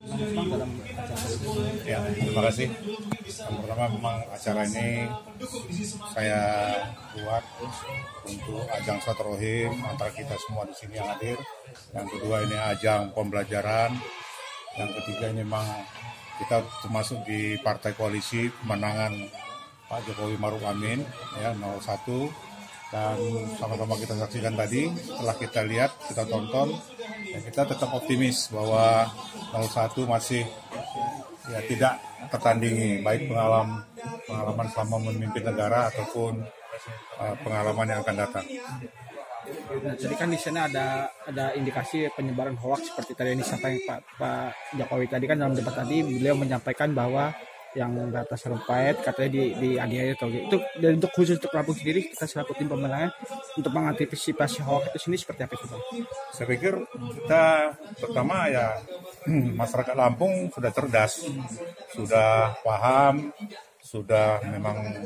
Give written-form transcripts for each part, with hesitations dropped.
dalam acara ini? Ya, terima kasih. Yang pertama memang acara ini saya buat untuk ajang silaturahim antara kita semua di sini yang hadir. Yang kedua ini ajang pembelajaran. Yang ketiga ini memang kita termasuk di partai koalisi pemenangan Pak Jokowi Maruf Amin ya 01. Dan sama-sama kita saksikan tadi, setelah kita lihat, kita tonton, ya kita tetap optimis bahwa 01 masih ya tidak tertandingi, baik pengalaman selama memimpin negara ataupun pengalaman yang akan datang. Nah, tadi kan di sana ada indikasi penyebaran hoax seperti tadi yang disampaikan Pak Jokowi tadi kan dalam debat tadi beliau menyampaikan bahwa yang data Sarumpait katanya dianiaya atau gitu. Itu dan untuk khusus untuk Lampung sendiri kita selaku tim pemenangan untuk mengantisipasi hoax itu sendiri seperti apa sih Bang? Saya pikir kita pertama ya masyarakat Lampung sudah cerdas, sudah paham, sudah memang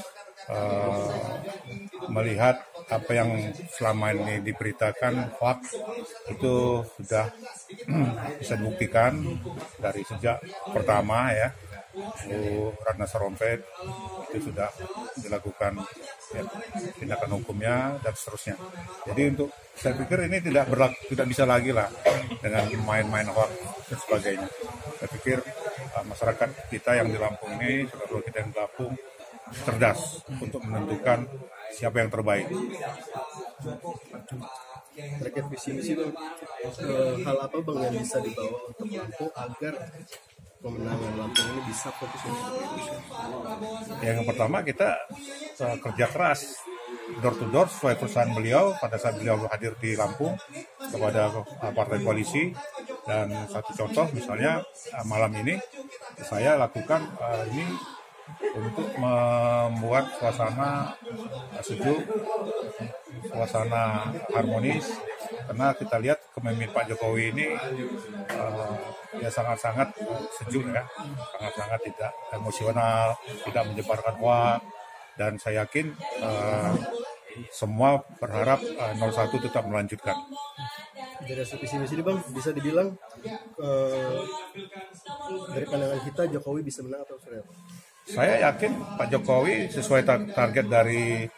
melihat apa yang selama ini diberitakan hoax itu sudah bisa dibuktikan dari sejak pertama ya. Ratna Sarumpait itu sudah dilakukan ya, tindakan hukumnya dan seterusnya. Jadi untuk saya pikir ini tidak bisa lagi lah dengan main-main hoax dan sebagainya. Saya pikir masyarakat kita yang di Lampung ini, saudara kita yang di Lampung cerdas untuk menentukan siapa yang terbaik. Terkait visi misi Bang, hal apa Bang yang bisa dibawa untuk Lampung agar pemenangan Lampung ini bisa fokus untuk Indonesia? Yang pertama kita kerja keras door to door sesuai perusahaan beliau pada saat beliau hadir di Lampung kepada partai koalisi. Dan satu contoh misalnya malam ini saya lakukan ini untuk membuat suasana sejuk, suasana harmonis, karena kita lihat kepemimpinan Pak Jokowi ini ya sangat-sangat sejuk ya, sangat-sangat tidak emosional, tidak menyebarkan hoax, dan saya yakin semua berharap 01 tetap melanjutkan. Dari hasil visi misi ini Bang, bisa dibilang dari pandangan kita Jokowi bisa menang atau seperti apa? Saya yakin Pak Jokowi sesuai target dari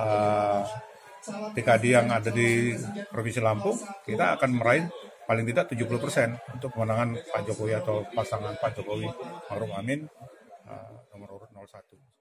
TKD yang ada di Provinsi Lampung, kita akan meraih paling tidak 70% untuk kemenangan Pak Jokowi atau pasangan Pak Jokowi Maruf Amin nomor urut 01.